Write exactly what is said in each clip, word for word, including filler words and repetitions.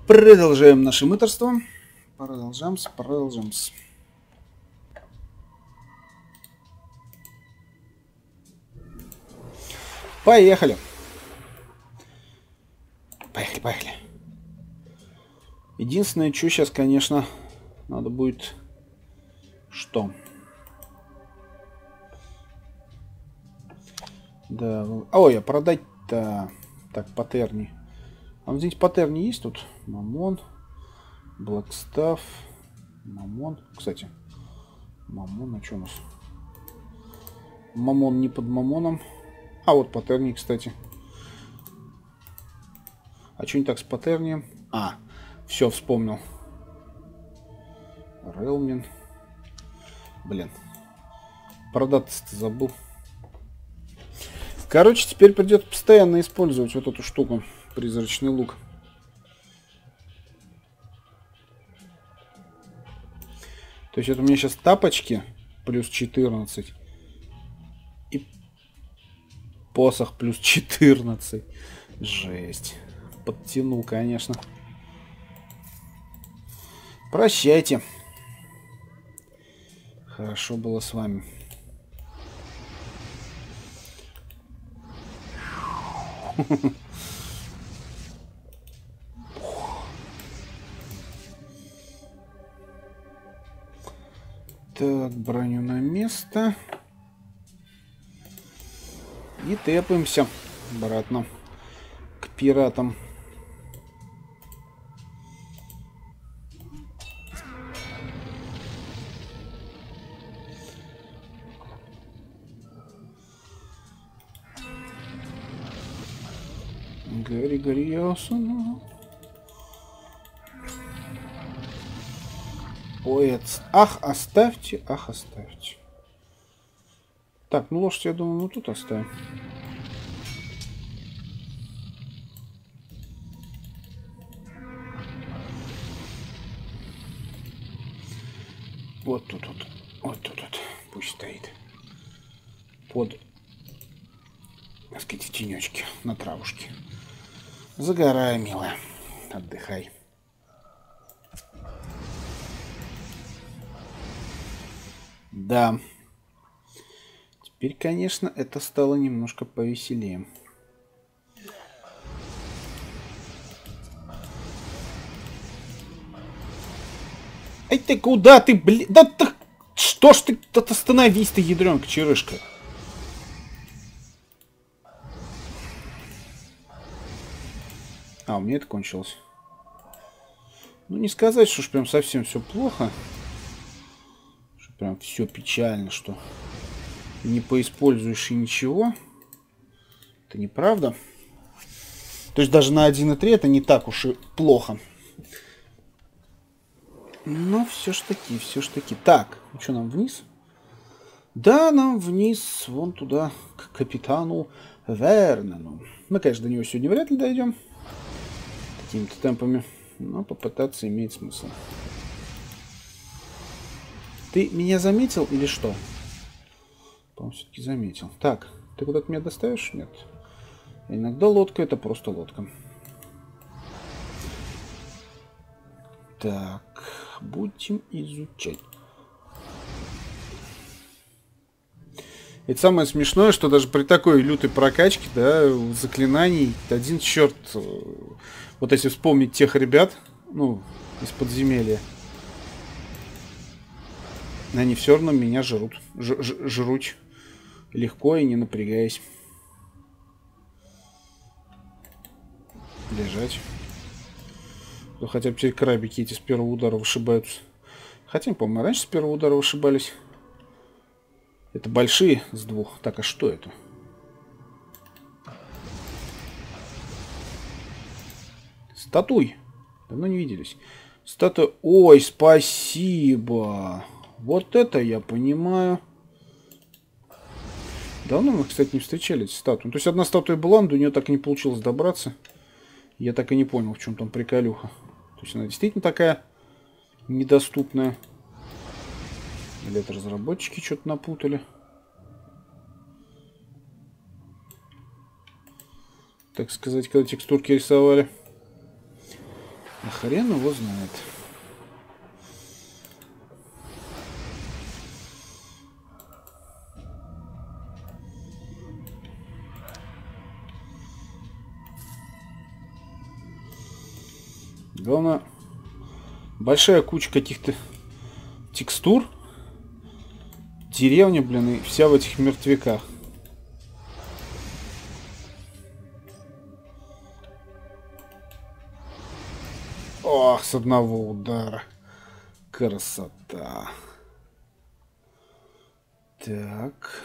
Продолжаем наше мыторство. Продолжаем, продолжаем. Поехали. Поехали, поехали. Единственное, что сейчас, конечно, надо будет... Что? Да. Ой, а продать-то... Так, паттерни. А вот здесь паттерни есть тут? Мамон. Блэкстафф. Мамон. Кстати. Мамон, а что у нас? Мамон не под мамоном. А вот паттерни, кстати. А что не так с паттернием? А, все, вспомнил. Релмин. Блин. Продаться-то забыл. Короче, теперь придется постоянно использовать вот эту штуку. Призрачный лук. То есть это у меня сейчас тапочки плюс четырнадцать. И посох плюс четырнадцать. Жесть. Подтянул, конечно. Прощайте. Хорошо было с вами. Так, броню на место. И тэпаемся обратно к пиратам. Гори, гори, ясно. Ой, ах, оставьте, ах, оставьте. Так, ну лошадь, я думаю, ну тут оставим. Вот тут вот, вот тут вот, пусть стоит. Под, так сказать, в тенечке, на травушке. Загорай, милая, отдыхай. Да. Теперь, конечно, это стало немножко повеселее. Ай ты куда ты, блин? Да ты... Что ж ты... Да остановись ты, ядрёнка, черышка. А, у меня это кончилось. Ну, не сказать, что уж прям совсем все плохо. Что прям все печально, что не поиспользуешь и ничего. Это неправда. То есть даже на один и три это не так уж и плохо. Но все ж таки, все ж таки. Так, ну что, нам вниз? Да, нам вниз, вон туда, к капитану Вернону. Мы, конечно, до него сегодня вряд ли дойдем. Такими-то темпами. Но попытаться имеет смысл. Ты меня заметил или что? По-моему, все-таки заметил. Так, ты куда-то меня доставишь? Нет. Иногда лодка — это просто лодка. Так, будем изучать. Это самое смешное, что даже при такой лютой прокачке, да, заклинаний, один черт, вот если вспомнить тех ребят, ну, из подземелья, они все равно меня жрут. Ж -ж жрут легко и не напрягаясь. Лежать. Ну, хотя бы теперь крабики эти с первого удара вышибаются. Хотя, по-моему, раньше с первого удара вышибались. Это большие с двух. Так, а что это? Статуй. Давно не виделись. Статуя. Ой, спасибо. Вот это я понимаю. Давно мы, кстати, не встречали эти статуи. Ну, то есть одна статуя была, но до нее так и не получилось добраться. Я так и не понял, в чем там приколюха. То есть она действительно такая недоступная. Или это разработчики что-то напутали. Так сказать, когда текстурки рисовали. А хрен его знает. Главное, большая куча каких-то текстур. Деревня, блин, и вся в этих мертвяках. Ох, с одного удара. Красота. Так.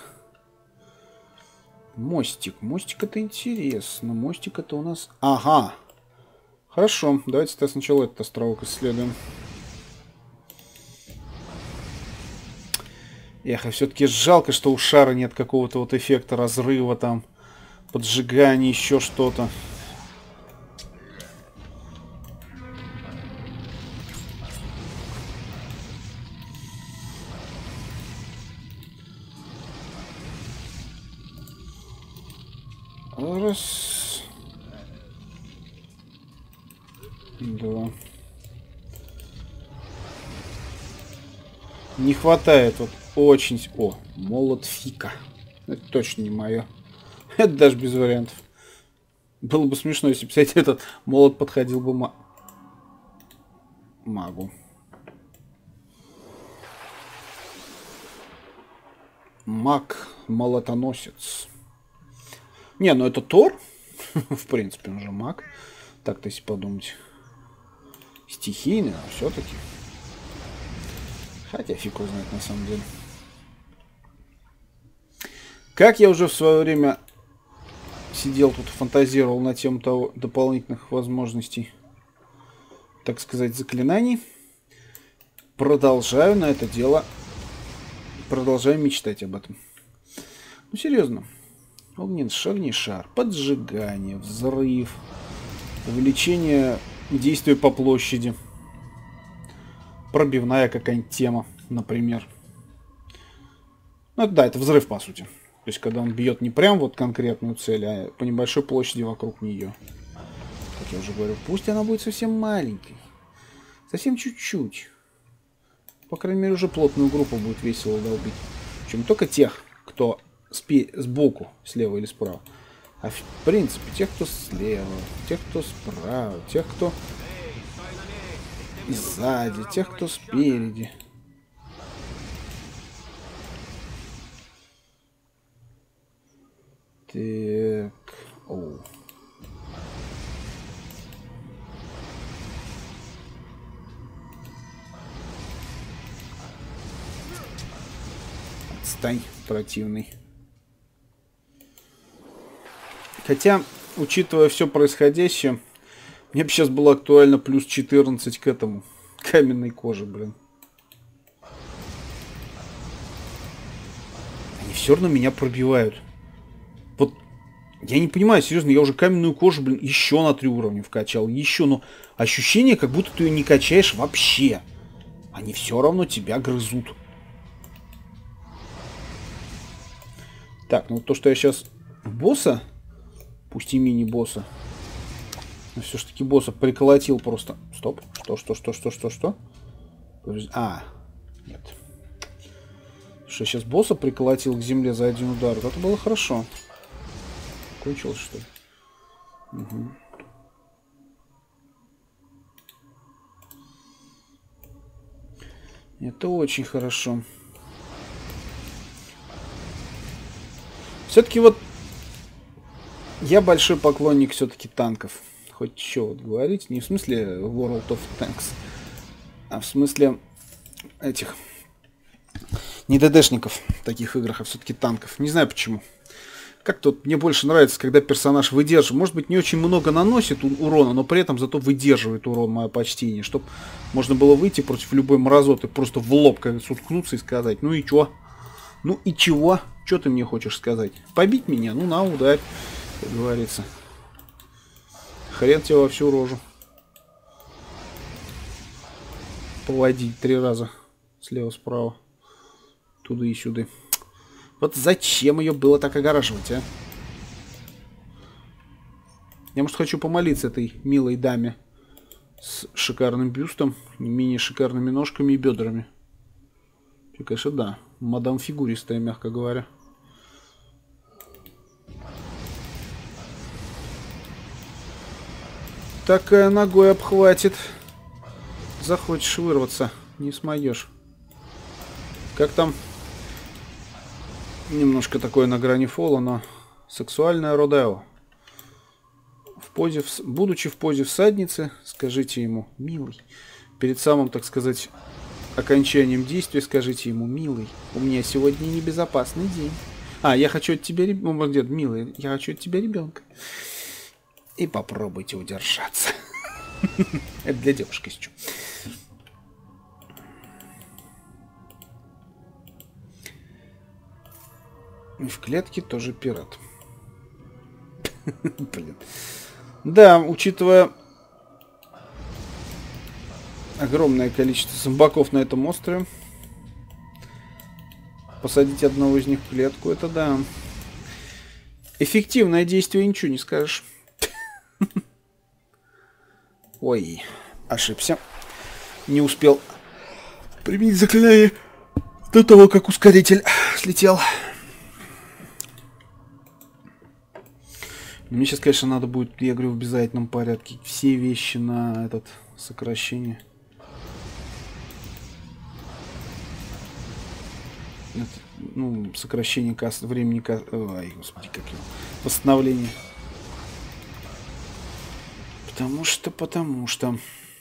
Мостик. Мостик это интересно. Мостик это у нас... Ага. Хорошо. Давайте сначала этот островок исследуем. Эх, и все-таки жалко, что у шара нет какого-то вот эффекта разрыва там, поджигания, еще что-то. Раз. Два. Не хватает вот очень... О, молот фика. Это точно не мое. Это даже без вариантов. Было бы смешно, если бы, кстати, этот молот подходил бы ма... магу. Маг, молотоносец. Не, ну это Тор. В принципе, он же маг. Так-то, если подумать. Стихийный, но все-таки. Хотя фиг его знает на самом деле. Как я уже в свое время сидел тут, фантазировал на тему того дополнительных возможностей, так сказать, заклинаний, продолжаю на это дело, продолжаю мечтать об этом. Ну, серьезно. Огненный шар, огненный шар, поджигание, взрыв, увеличение действия по площади, пробивная какая-нибудь тема, например. Ну, это, да, это взрыв, по сути. То есть, когда он бьет не прям вот конкретную цель, а по небольшой площади вокруг нее. Как я уже говорю, пусть она будет совсем маленькой. Совсем чуть-чуть. По крайней мере, уже плотную группу будет весело долбить. Причем не только тех, кто спи сбоку, слева или справа. А в принципе, тех, кто слева, тех, кто справа, тех, кто сзади, тех, кто спереди. Так. Оу. Отстань, противный. Хотя, учитывая все происходящее, мне бы сейчас было актуально плюс четырнадцать к этому. Каменной коже, блин. Они все равно меня пробивают. Вот, я не понимаю, серьезно, я уже каменную кожу, блин, еще на три уровня вкачал. Еще, но ощущение, как будто ты ее не качаешь вообще. Они все равно тебя грызут. Так, ну то, что я сейчас босса... Пусть и мини-босса. Но все-таки босса приколотил просто. Стоп. Что, что, что, что, что, что? А, нет. Что, сейчас босса приколотил к земле за один удар? Это было хорошо. Кончилось, что ли? Угу. Это очень хорошо. Все-таки вот я большой поклонник все-таки танков. Хоть что вот говорить. Не в смысле World of Tanks, а в смысле этих не ДДшников в таких играх, а все-таки танков. Не знаю почему. Как-то вот мне больше нравится, когда персонаж выдерживает. Может быть, не очень много наносит урона, но при этом зато выдерживает урон, мое почтение. Чтобы можно было выйти против любой мразоты, просто в лоб как уткнуться и сказать: ну и чё? Ну и чего? Что ты мне хочешь сказать? Побить меня? Ну на, ударь. Как говорится. Хрен тебе во всю рожу. Поводить три раза. Слева-справа. Туда и сюда. Вот зачем ее было так огораживать, а? Я, может, хочу помолиться этой милой даме С шикарным бюстом, не менее шикарными ножками и бедрами. И, конечно, да. Мадам фигуристая, мягко говоря. Такая ногой обхватит. Захочешь вырваться, не смоешь. Как там? Немножко такое на грани фола, но сексуальное родео. В позе, в... Будучи в позе всадницы, скажите ему, милый. Перед самым, так сказать, окончанием действия скажите ему, милый, у меня сегодня небезопасный день. А, я хочу от тебя ребенка. Где, милый, я хочу от тебя ребенка. И попробуйте удержаться. Это для девушки сейчас. И в клетке тоже пират. Блин. Да, учитывая огромное количество зомбаков на этом острове, посадить одного из них в клетку, это да. Эффективное действие, ничего не скажешь. Ой, ошибся. Не успел применить заклинание до того, как ускоритель слетел. Мне сейчас, конечно, надо будет, я говорю, в обязательном порядке все вещи на этот сокращение. Это, ну, сокращение касс, времени касс... Ой, господи, как его. Восстановление. Потому что, потому что...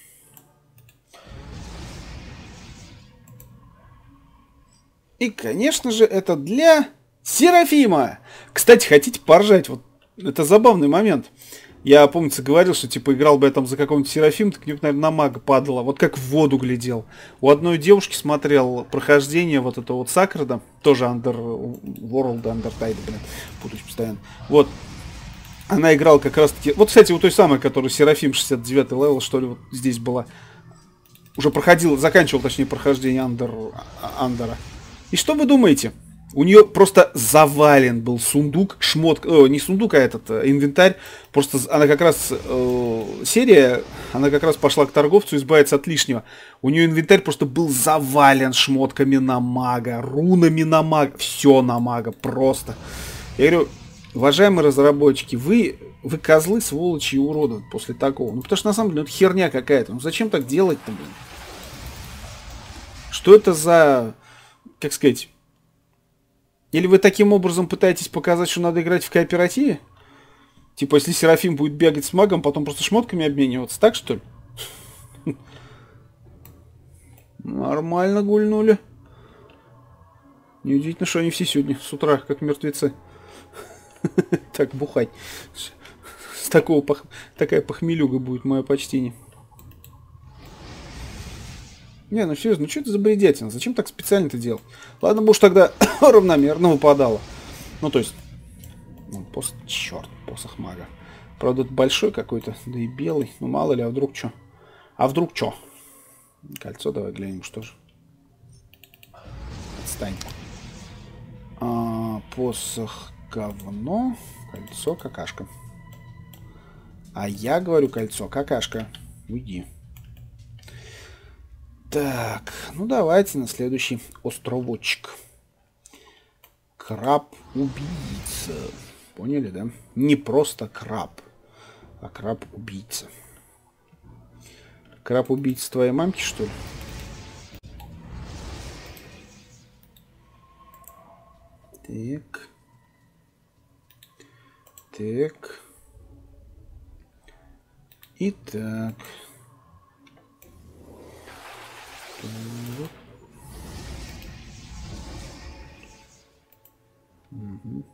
И, конечно же, это для Серафима. Кстати, хотите поржать? Вот это забавный момент. Я, помнится, говорил, что типа играл бы я там за какого-нибудь Серафима, так мне, наверное, на мага падало. Вот как в воду глядел. У одной девушки смотрел прохождение вот этого вот Сакрада. Тоже Underworld, Undertide, блин. Путаюсь постоянно. Вот. Она играла как раз таки... Вот, кстати, у той самой, которая Серафим шестьдесят девятый левел, что ли, вот здесь была. Уже проходил, заканчивал, точнее, прохождение Андер, Андера. И что вы думаете? У нее просто завален был сундук, шмот... О, не сундук, а этот, инвентарь. Просто она как раз... Э, серия, она как раз пошла к торговцу избавиться от лишнего. У нее инвентарь просто был завален шмотками на мага, рунами на мага. Все на мага, просто. Я говорю... Уважаемые разработчики, вы, вы козлы, сволочи и уроды после такого. Ну, потому что, на самом деле, ну, это херня какая-то. Ну, зачем так делать-то, блин? Что это за... Как сказать... Или вы таким образом пытаетесь показать, что надо играть в кооперативе? Типа, если Серафим будет бегать с магом, потом просто шмотками обмениваться. Так, что ли? Нормально гульнули. Неудивительно, что они все сегодня с утра, как мертвецы. Так, бухать. С такого пох... Такая похмелюга будет, мое почтение. Не, ну серьезно, ну что это за бредятина? Зачем так специально это делать? Ладно бы уж тогда равномерно выпадало. Ну, то есть... Ну, пос... Черт, посох мага. Правда, это большой какой-то, да и белый. Ну, мало ли, а вдруг что? А вдруг что? Кольцо давай глянем, что же. Отстань. А, посох... Говно, кольцо, какашка. А я говорю кольцо, какашка. Уйди. Так, ну давайте на следующий островочек. Краб-убийца. Поняли, да? Не просто краб, а краб-убийца. Краб-убийца твоей мамки, что ли? Так. Так. И так. Угу.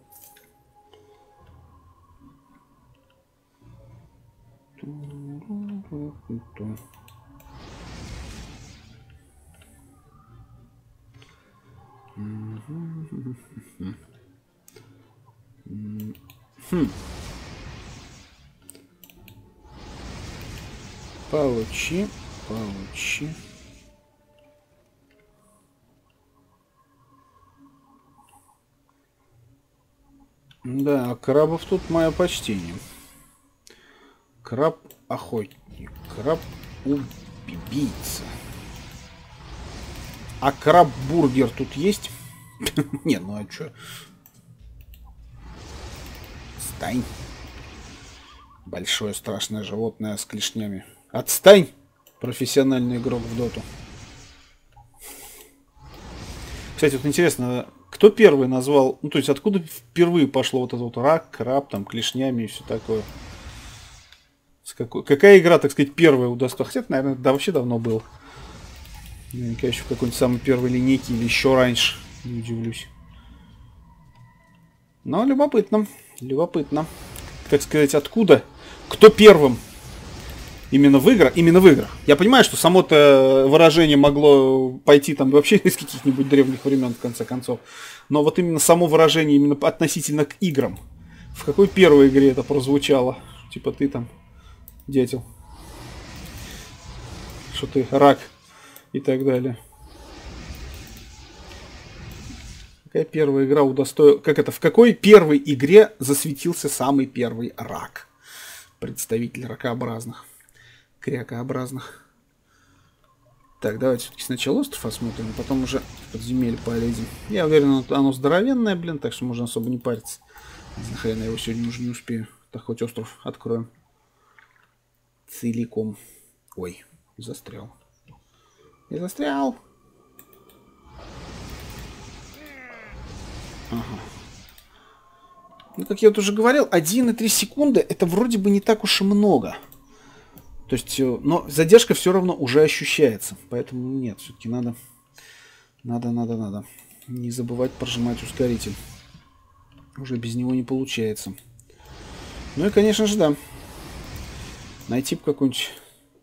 Хм. Получи, получи. Да, крабов тут мое почтение. Краб-охотник, краб Убийца. А краб-бургер тут есть? Не, ну а чё? Отстань. Большое страшное животное с клешнями. Отстань, профессиональный игрок в доту. Кстати, вот интересно, кто первый назвал... Ну, то есть, откуда впервые пошло вот это вот рак, краб, там, клешнями и все такое? С какой... Какая игра, так сказать, первая удостоилась? Хотя, наверное, да, вообще давно был. Наверняка еще в какой-нибудь самой первой линейке или еще раньше. Не удивлюсь. Но любопытно. Любопытно. Так сказать, откуда? Кто первым? Именно в играх? Именно в играх. Я понимаю, что само-то выражение могло пойти там вообще из каких-нибудь древних времен, в конце концов. Но вот именно само выражение именно относительно к играм. В какой первой игре это прозвучало? Типа ты там, дятел. Что ты, рак. И так далее. Какая первая игра удостоила... Как это? В какой первой игре засветился самый первый рак? Представитель ракообразных. Крякообразных. Так, давайте все-таки сначала остров осмотрим, а потом уже в подземелье полезем. Я уверен, оно здоровенное, блин, так что можно особо не париться. Нахрен я его сегодня уже не успею. Так, хоть остров откроем. Целиком. Ой, застрял. Я застрял. Ага. Ну, как я вот уже говорил, один и три секунды это вроде бы не так уж и много. То есть, но задержка все равно уже ощущается. Поэтому нет, все-таки надо, надо, надо, надо. Не забывать прожимать ускоритель. Уже без него не получается. Ну и, конечно же, да. Найти бы какую-нибудь...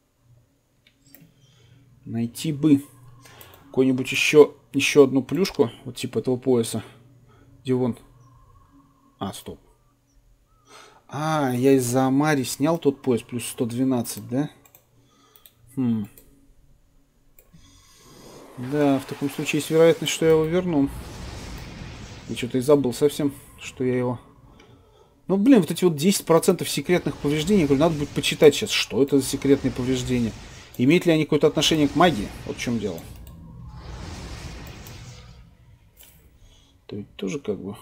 Найти бы какую-нибудь еще, еще одну плюшку, вот типа этого пояса. Где вон? А, стоп. А, я из-за Амари снял тот пояс, плюс сто двенадцать, да? Хм. Да, в таком случае есть вероятность, что я его верну. Я что-то и забыл совсем, что я его... Ну, блин, вот эти вот десять процентов секретных повреждений, я говорю, надо будет почитать сейчас, что это за секретные повреждения. Имеют ли они какое-то отношение к магии? Вот в чем дело. То ведь тоже как бы...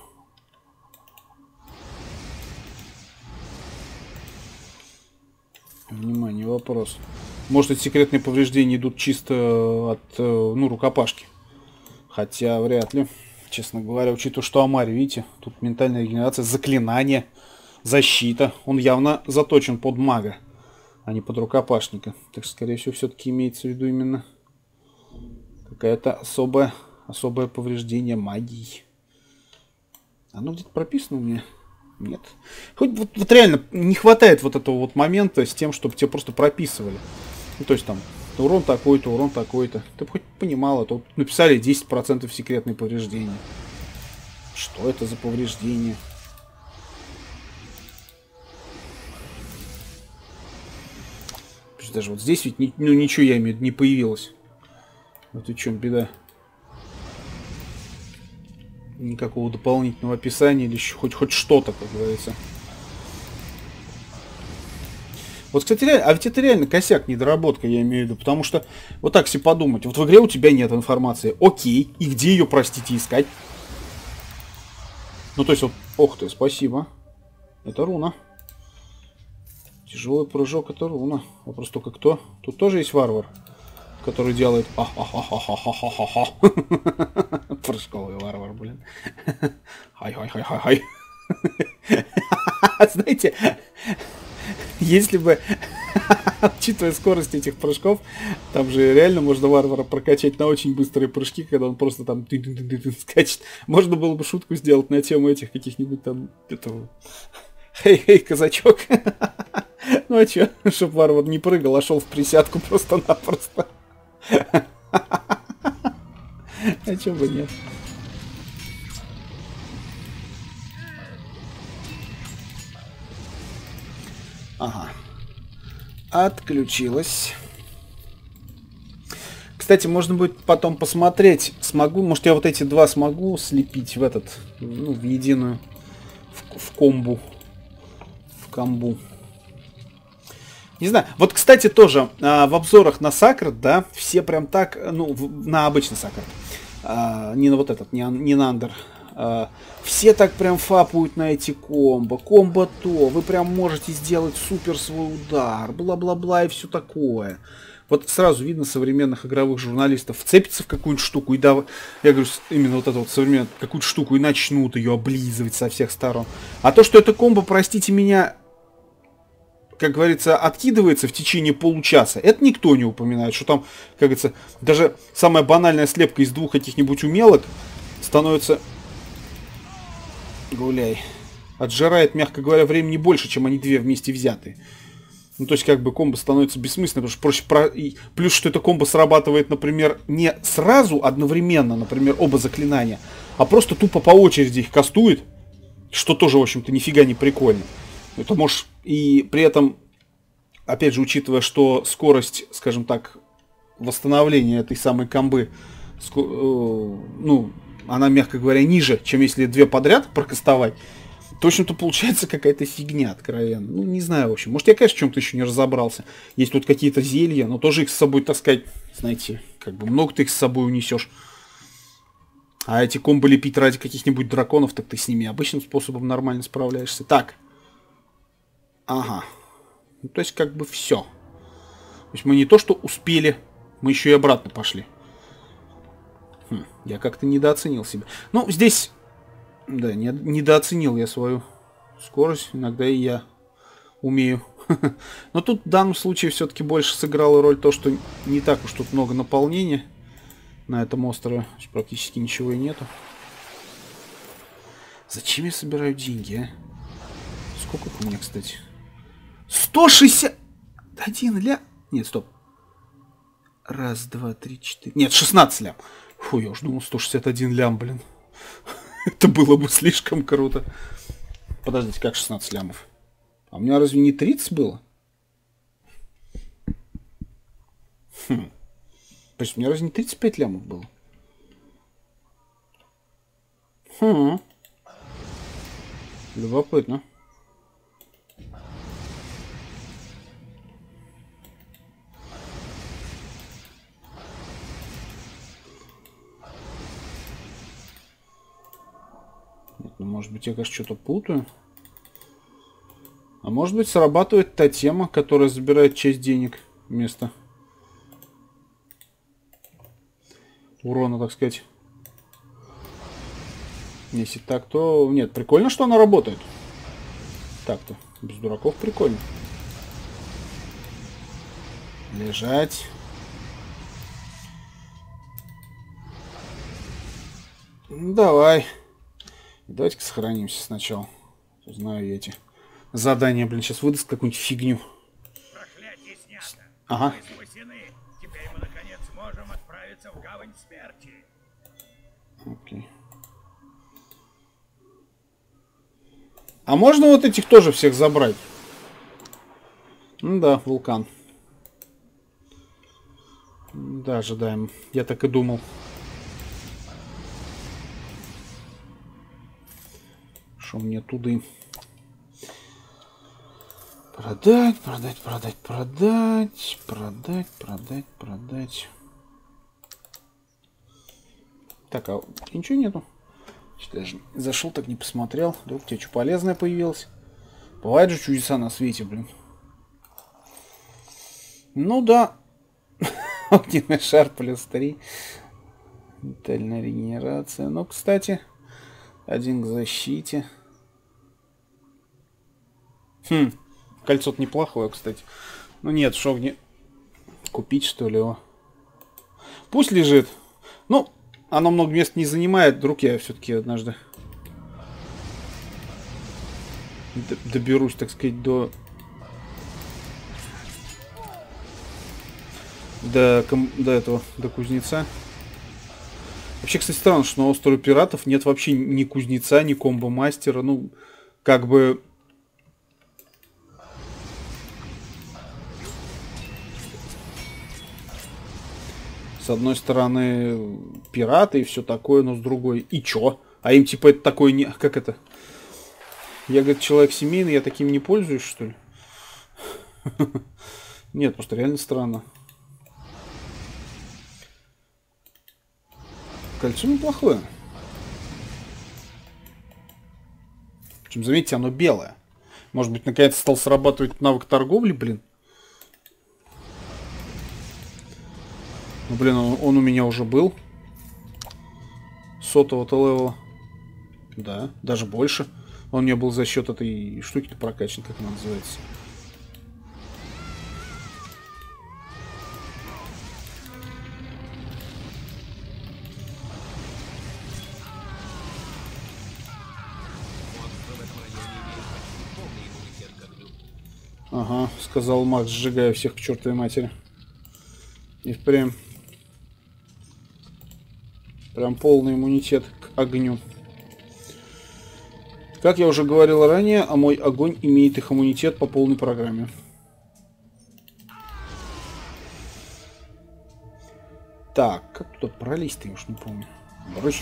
Внимание, вопрос. Может, эти секретные повреждения идут чисто от, ну, рукопашки. Хотя, вряд ли. Честно говоря, учитывая, что Амари, видите, тут ментальная регенерация, заклинание, защита. Он явно заточен под мага, а не под рукопашника. Так что, скорее всего, все-таки имеется в виду именно какая-то особая, особое повреждение магии. Оно где-то прописано у меня? Нет. Хоть вот, вот реально не хватает вот этого вот момента с тем, чтобы тебе просто прописывали. Ну, то есть там урон такой-то, урон такой-то. Ты бы хоть понимал, а то написали десять процентов секретные повреждения. Что это за повреждение? Даже вот здесь ведь ни, ну, ничего, я имею в виду, не появилось. Вот и в чем беда. Никакого дополнительного описания или еще хоть, хоть что-то, как говорится. Вот, кстати, реально, а ведь это реально косяк, недоработка, я имею в виду. Потому что, вот так себе подумать, вот в игре у тебя нет информации. Окей, и где ее, простите, искать? Ну, то есть, вот, ох ты, спасибо. Это руна. Тяжелый прыжок, это руна. Вопрос только кто? Тут тоже есть варвар, который делает а-ха-ха-ха-ха-ха-ха-ха. Прыжковый варвар, блин. Хай-хай-хай-хай-хай. Знаете, если бы, учитывая скорость этих прыжков, там же реально можно варвара прокачать на очень быстрые прыжки, когда он просто там скачет. Можно было бы шутку сделать на тему этих каких-нибудь там... Хей-хей, казачок. Ну а чё, чтоб варвар не прыгал, а шел в присядку просто-напросто. А чё бы нет? Ага. Отключилась. Кстати, можно будет потом посмотреть, смогу, может я вот эти два смогу слепить в этот, ну, в единую, в, в комбу. В комбу. Не знаю. Вот, кстати, тоже а, в обзорах на Сакрат, да, все прям так, ну, в, на обычный Сакрат, а, не на вот этот, не, не на Андер, а, все так прям фапают на эти комбо. Комбо то, вы прям можете сделать супер свой удар, бла-бла-бла и все такое. Вот сразу видно современных игровых журналистов вцепятся в какую-нибудь штуку и да, я говорю, именно вот эту вот современную какую-то штуку и начнут ее облизывать со всех сторон. А то, что это комбо, простите меня, как говорится, откидывается в течение получаса, это никто не упоминает, что там, как говорится, даже самая банальная слепка из двух каких-нибудь умелок становится, гуляй, отжирает, мягко говоря, времени больше, чем они две вместе взятые. Ну, то есть, как бы, комбо становится бессмысленным, потому что проще... Про... Плюс, что это комбо срабатывает, например, не сразу, одновременно, например, оба заклинания, а просто тупо по очереди их кастует, что тоже, в общем-то, нифига не прикольно. Это можешь... И при этом, опять же, учитывая, что скорость, скажем так, восстановления этой самой комбы, ско... ну, она, мягко говоря, ниже, чем если две подряд прокастовать, то, в общем-то, получается какая-то фигня откровенно. Ну, не знаю, в общем. Может, я, конечно, в чем-то еще не разобрался. Есть тут какие-то зелья, но тоже их с собой таскать, знаете, как бы много ты их с собой унесешь. А эти комбо лепить ради каких-нибудь драконов, так ты с ними обычным способом нормально справляешься. Так. Ага. Ну, то есть, как бы все. То есть, мы не то, что успели, мы еще и обратно пошли. Хм, я как-то недооценил себя. Ну, здесь... Да, не, недооценил я свою скорость. Иногда и я умею. Но тут в данном случае все-таки больше сыграла роль то, что не так уж тут много наполнения на этом острове. Практически ничего и нету. Зачем я собираю деньги, а? Сколько их у меня, кстати? сто шестьдесят один лям. Нет, стоп. Раз, два, три, четыре. Нет, шестнадцать лям. Фу, я уж думал сто шестьдесят один лям, блин. Это было бы слишком круто. Подождите, как шестнадцать лямов? А у меня разве не тридцать было? Хм. То есть у меня разве не тридцать пять лямов было? Хм. Любопытно. Ну, может быть, я, конечно, что-то путаю. А может быть, срабатывает та тема, которая забирает часть денег вместо урона, так сказать. Если так, то... Нет, прикольно, что она работает. Так-то, без дураков прикольно. Лежать. Давай. Давайте-ка сохранимся сначала. Знаю я эти задания, блин, сейчас выдаст какую-нибудь фигню. Проклятие снято. Ага. Мы спасены. Теперь мы наконец можем отправиться в гавань смерти. Окей. А можно вот этих тоже всех забрать? Ну да, вулкан. Да, ожидаем. Я так и думал. Что мне туды? Продать, продать, продать, продать, продать, продать, продать. Так, а ничего нету. Даже зашел, так не посмотрел. Вдруг у тебя что полезное появилось. Бывают же чудеса на свете, блин. Ну да. Огненный шар плюс три. Ментальная регенерация. Ну, кстати, один к защите. Хм. Кольцо-то неплохое, кстати. Ну нет, шогни. Купить, что ли, его? Пусть лежит. Ну, оно много мест не занимает. Вдруг я все-таки однажды доберусь, так сказать, до... До, до этого, до кузнеца. Вообще, кстати, странно, что на острове пиратов нет вообще ни кузнеца, ни комбо-мастера. Ну, как бы... С одной стороны, пираты и все такое, но с другой... И чё? А им, типа, это такое не... Как это? Я, говорит, человек семейный, я таким не пользуюсь, что ли? Нет, просто реально странно. Кольцо неплохое. Причем, заметьте, оно белое. Может быть, наконец стал срабатывать навык торговли, блин. Ну, блин, он, он у меня уже был. Сотого-то левела. Да, даже больше. Он у меня был за счет этой штуки-то прокачан, как она называется. Ага, сказал Макс, сжигая всех к чертовой матери. И впрямь. Прям полный иммунитет к огню. Как я уже говорил ранее, а мой огонь имеет их иммунитет по полной программе. Так, как туда пролезть-то, я уж не помню. Брось.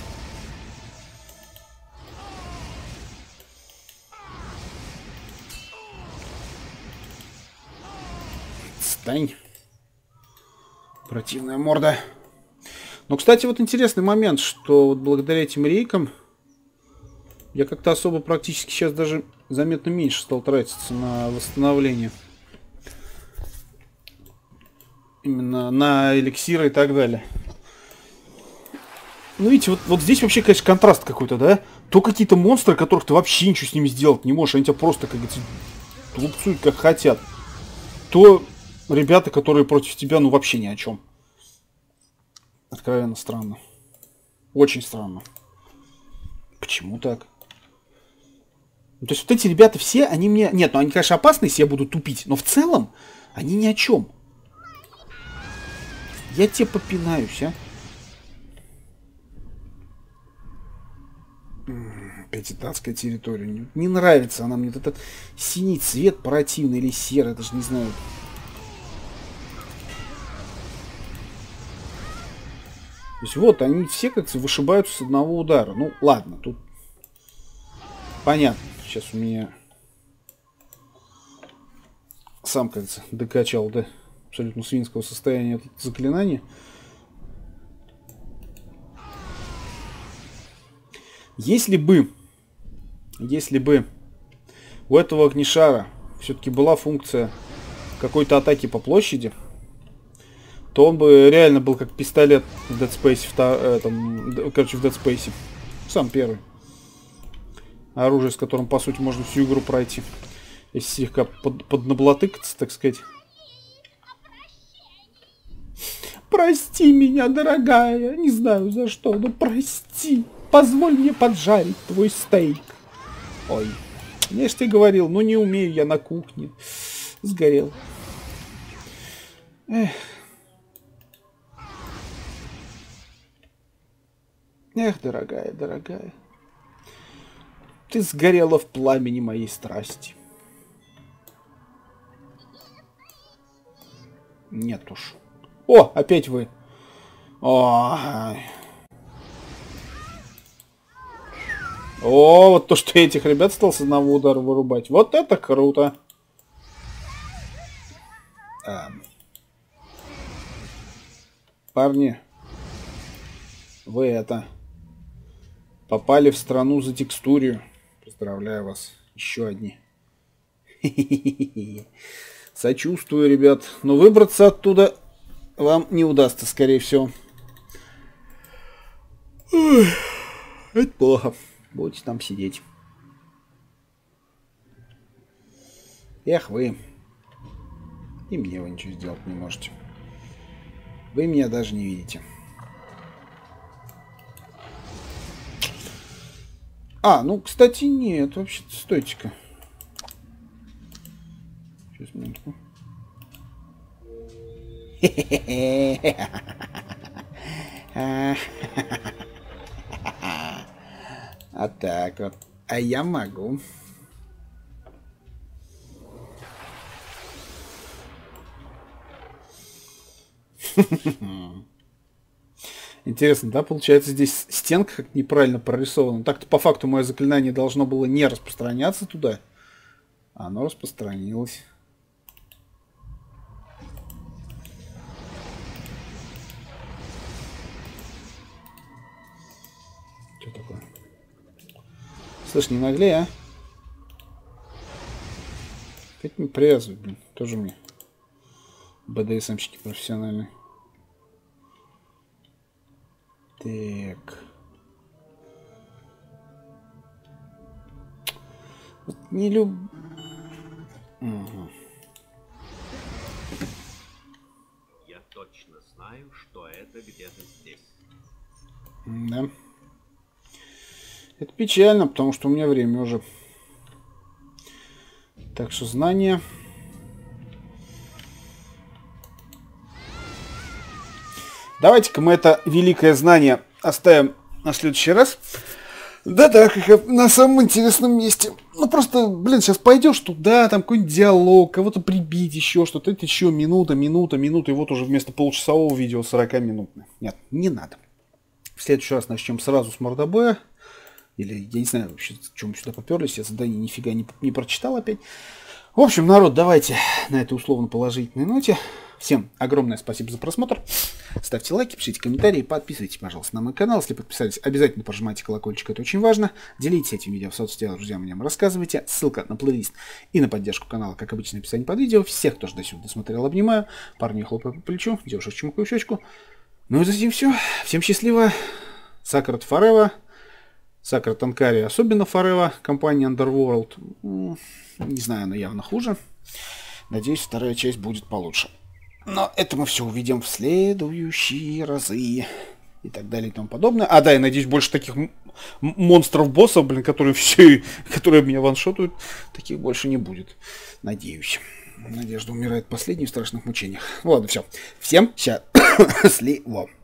Стань. Противная морда. Но, кстати, вот интересный момент, что вот благодаря этим рейкам я как-то особо практически сейчас даже заметно меньше стал тратиться на восстановление. Именно на эликсиры и так далее. Ну, видите, вот, вот здесь вообще, конечно, контраст какой-то, да? То какие-то монстры, которых ты вообще ничего с ними сделать не можешь, они тебя просто, как говорится, лупцуют как хотят. То ребята, которые против тебя, ну, вообще ни о чем. Откровенно странно. Очень странно. Почему так? Ну, то есть вот эти ребята все, они мне... Нет, ну они, конечно, опасные, если я буду тупить. Но в целом, они ни о чем. Я тебе попинаюсь, а? Опять датская территория. Не, не нравится она мне. Вот этот синий цвет противный или серый, даже не знаю. То есть вот, они все как-то вышибаются с одного удара. Ну, ладно, тут понятно. Сейчас у меня сам, кажется, докачал до абсолютно свинского состояния это заклинание. Если бы, если бы у этого огнешара все-таки была функция какой-то атаки по площади, то он бы реально был как пистолет в Dead Space, в, э, там, короче, в Dead Space. Сам первый. Оружие, с которым, по сути, можно всю игру пройти. Если слегка под, поднаблатыкаться, так сказать. Прости меня, дорогая. Не знаю за что, но прости. Позволь мне поджарить твой стейк. Ой, я ж тебе говорил, ну не умею я на кухне. Сгорел. Эх. Эх, дорогая, дорогая. Ты сгорела в пламени моей страсти. Нет уж. О, опять вы. Ой. О, вот то, что я этих ребят стал с одного удара вырубать. Вот это круто. А. Парни. Вы это... попали в страну за текстурию. Поздравляю вас. Еще одни. Сочувствую, ребят. Но выбраться оттуда вам не удастся, скорее всего. Это плохо. Будете там сидеть. Эх вы. И мне вы ничего сделать не можете. Вы меня даже не видите. А, ну, кстати, нет. Вообще-то, стойте-ка. Сейчас, минутку. А так вот. А я могу. Интересно, да, получается, здесь стенка как неправильно прорисована. Так-то по факту мое заклинание должно было не распространяться туда. А оно распространилось. Что такое? Слышь, не наглей, а? Опять не привязывай, блин. Тоже мне. БДСМщики профессиональные. Так. Вот не люб... Угу. Я точно знаю, что это где-то здесь. Да. Это печально, потому что у меня время уже. Так что знания. Давайте-ка мы это великое знание оставим на следующий раз. Да-да, как на самом интересном месте. Ну просто, блин, сейчас пойдешь туда, там какой-нибудь диалог, кого-то прибить, еще что-то. Это еще минута, минута, минута, и вот уже вместо получасового видео сорокаминутное. Нет, не надо. В следующий раз начнем сразу с мордобоя. Или, я не знаю, вообще, чем мы сюда поперлись. Я задание нифига не, не прочитал опять. В общем, народ, давайте на этой условно положительной ноте. Всем огромное спасибо за просмотр. Ставьте лайки, пишите комментарии, подписывайтесь, пожалуйста, на мой канал. Если подписались, обязательно прожимайте колокольчик, это очень важно. Делитесь этим видео в соцсетях, друзьям, о нем рассказывайте. Ссылка на плейлист и на поддержку канала, как обычно, в описании под видео. Всех, кто же до сюда досмотрел, обнимаю. Парни хлопаю по плечу, девушек чмокаю в щечку. Ну и за этим все. Всем счастливо. Сакрат Forever. Сакрат Анкари особенно Forever. Компания Underworld. Не знаю, она явно хуже. Надеюсь, вторая часть будет получше. Но это мы все увидим в следующие разы. И так далее и тому подобное. А, да, я надеюсь, больше таких монстров-боссов, блин, которые все, которые меня ваншотают, таких больше не будет. Надеюсь. Надежда умирает последней в страшных мучениях. Ладно, все. Всем счастливо.